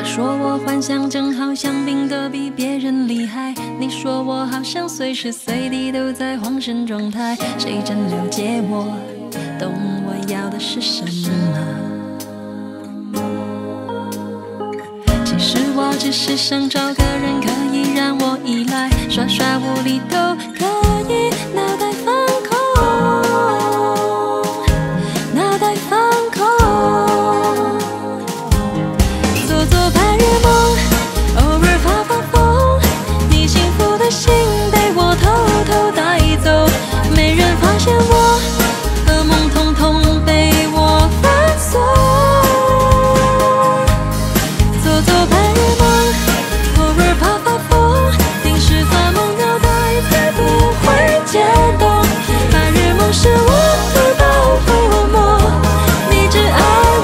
说我幻想正好像病得比别人厉害，你说我好像随时随地都在恍神状态，谁真了解我，懂我要的是什么？其实我只是想找个人可以让我依赖，耍耍无厘头可以脑袋放空，脑袋放空，做做白日梦，偶尔发发疯，你幸福的心被我偷偷带走，没人发现我噩梦统统被我反锁，做做白日梦，偶尔发发疯，定时发梦，脑袋才不会渐冻，白日梦是我的保护膜，你只爱我。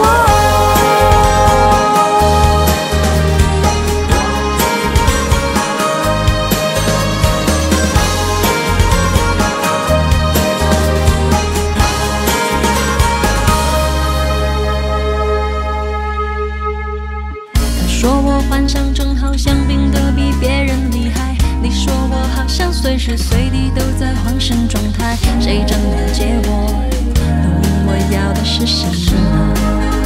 说我幻想正好像病得比别人厉害，你说我好像随时随地都在恍神状态，谁真了解我，懂我要的是什么？